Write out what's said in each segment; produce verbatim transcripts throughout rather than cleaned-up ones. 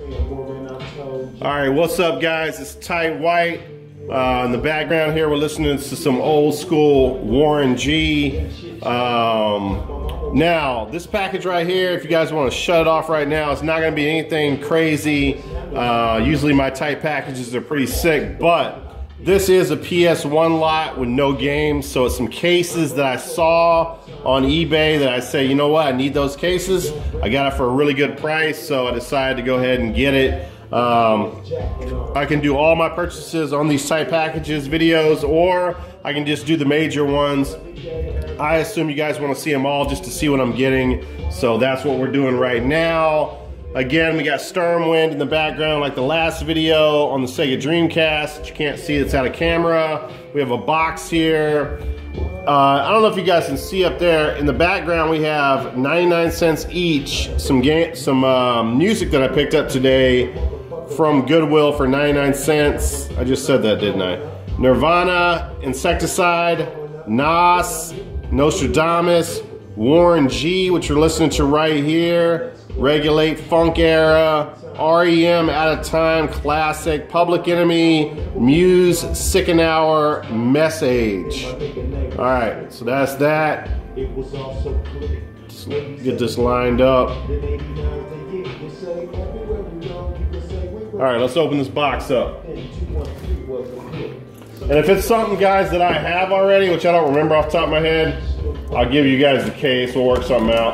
Alright, what's up guys? It's Tight White. Uh, in the background here, we're listening to some old school Warren G. Um, now, this package right here, if you guys want to shut it off right now, it's not going to be anything crazy. Uh, usually my tight packages are pretty sick, but this is a P S one lot with no games, so it's some cases that I saw on eBay that I say, you know what, I need those cases. I got it for a really good price, so I decided to go ahead and get it. Um, I can do all my purchases on these tight packages videos, or I can just do the major ones. I assume you guys want to see them all just to see what I'm getting, so that's what we're doing right now. Again, we got Stormwind in the background like the last video on the Sega Dreamcast. You can't see, it's out of camera. We have a box here. Uh, I don't know if you guys can see up there in the background, we have ninety-nine cents each, some game, some um, music that I picked up today from Goodwill for ninety-nine cents. I just said that, didn't I? Nirvana, Insecticide, Nas, Nostradamus, Warren G, which you're listening to right here, Regulate, Funk Era, R E M, Out of Time, Classic, Public Enemy, Muse, Sick an Hour, Message. All right, so that's that. Let's get this lined up. All right, let's open this box up. And if it's something, guys, that I have already, which I don't remember off the top of my head, I'll give you guys the case. We'll work something out.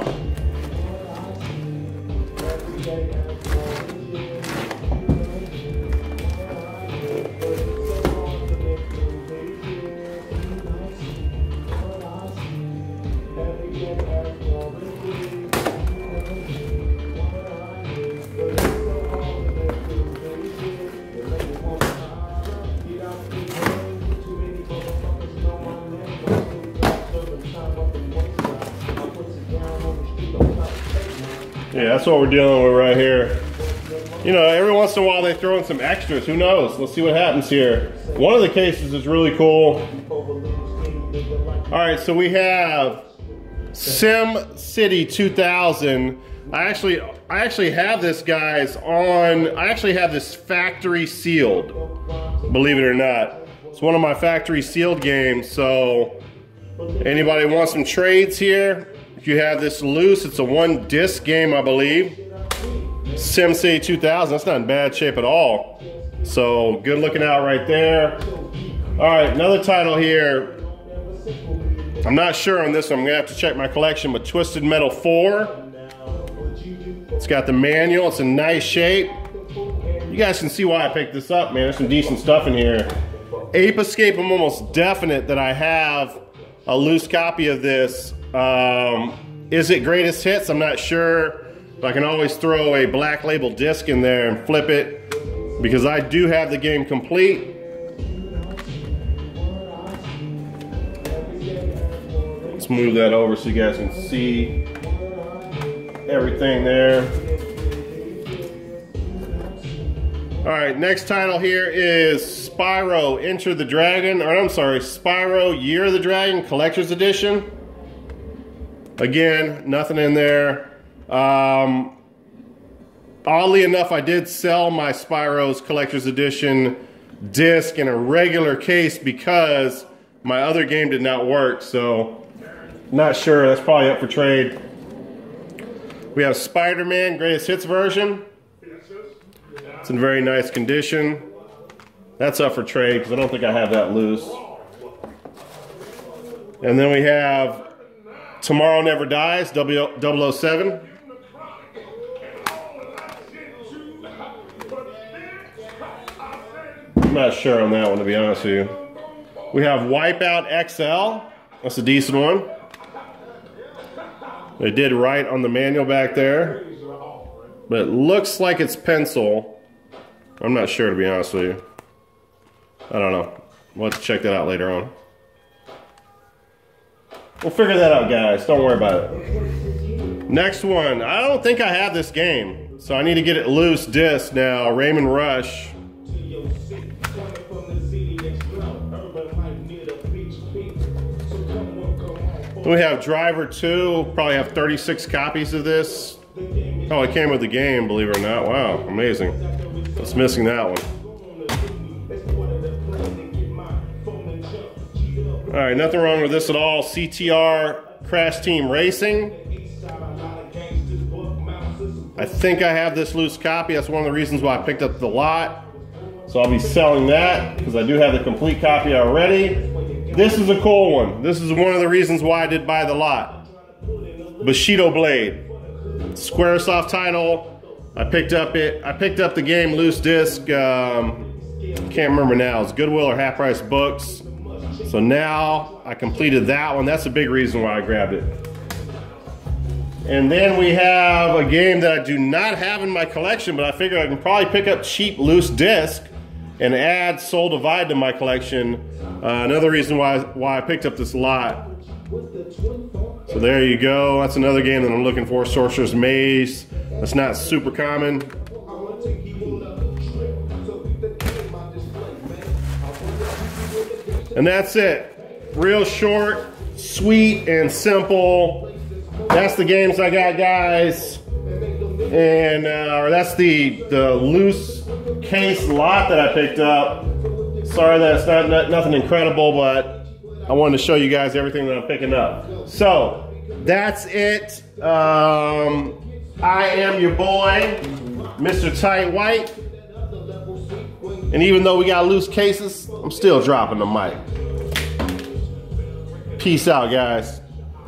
Yeah, that's what we're dealing with right here. You know, every once in a while they throw in some extras. Who knows? Let's see what happens here. One of the cases is really cool. All right, so we have Sim City two thousand. I actually, I actually have this, guys, on. I actually have this factory sealed. Believe it or not, it's one of my factory sealed games. So, anybody want some trades here? If you have this loose, it's a one disc game, I believe. Sim City two thousand, that's not in bad shape at all. So good looking out right there. All right, another title here. I'm not sure on this one, I'm gonna have to check my collection, but Twisted Metal four. It's got the manual, it's in nice shape. You guys can see why I picked this up, man. There's some decent stuff in here. Ape Escape, I'm almost definite that I have a loose copy of this. Um, is it greatest hits? I'm not sure, but I can always throw a black label disc in there and flip it, because I do have the game complete. Let's move that over so you guys can see everything there. All right, next title here is Spyro Enter the Dragon, or I'm sorry, Spyro Year of the Dragon Collector's Edition. Again, nothing in there. Um, oddly enough, I did sell my Spyro's Collector's Edition disc in a regular case because my other game did not work, so not sure. That's probably up for trade. We have Spider-Man Greatest Hits version. It's in very nice condition. That's up for trade because I don't think I have that loose. And then we have Tomorrow Never Dies, double oh seven. I'm not sure on that one, to be honest with you. We have Wipeout X L. That's a decent one. They did right on the manual back there, but it looks like it's pencil. I'm not sure, to be honest with you. I don't know. We'll have to check that out later on. We'll figure that out, guys. Don't worry about it. Next one. I don't think I have this game, so I need to get it loose disc now. Raymond Rush. We have Driver two. Probably have thirty-six copies of this. Oh, it came with the game, believe it or not. Wow, amazing. I was missing that one. All right, nothing wrong with this at all. C T R Crash Team Racing. I think I have this loose copy. That's one of the reasons why I picked up the lot. So I'll be selling that because I do have the complete copy already. This is a cool one. This is one of the reasons why I did buy the lot. Bushido Blade. Squaresoft title. I picked up it. I picked up the game loose disc. Um, can't remember now. It's Goodwill or Half Price Books. So now I completed that one. That's a big reason why I grabbed it. And then we have a game that I do not have in my collection, but I figure I can probably pick up cheap loose disc and add Soul Divide to my collection. Uh, another reason why, why I picked up this lot. So there you go. That's another game that I'm looking for, Sorcerer's Maze. That's not super common. And that's it. Real short, sweet, and simple. That's the games I got, guys. And uh, or that's the, the loose case lot that I picked up. Sorry that it's not, not nothing incredible, but I wanted to show you guys everything that I'm picking up. So that's it. Um, I am your boy, Mister Tight White. And even though we got loose cases, I'm still dropping the mic. Peace out, guys.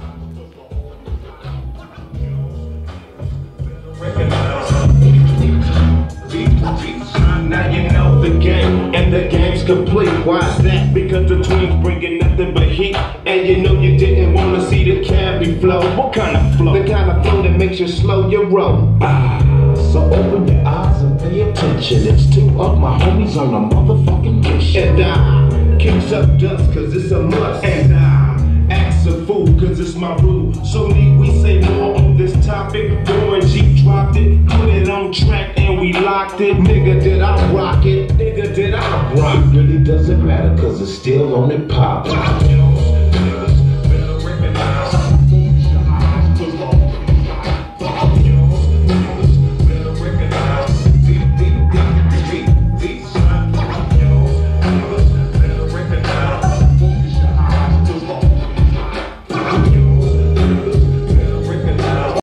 Now you know the game, and the game's complete. Why is that? Because the twins bringing nothing but heat. And you know you didn't want to see the cabby flow. What kind of flow? The kind of flow that makes you slow your roll. Ah, so open your eyes and pay attention. It's two of my homies on a motherfucking mission. And I kicks up dust cause it's a must. And I acts a fool cause it's my rule. So need we say more on this topic? Warren G dropped it, put it on track and we locked it. Nigga, did I rock it? Nigga, did I rock it? It really doesn't matter cause it's still on it poppin'.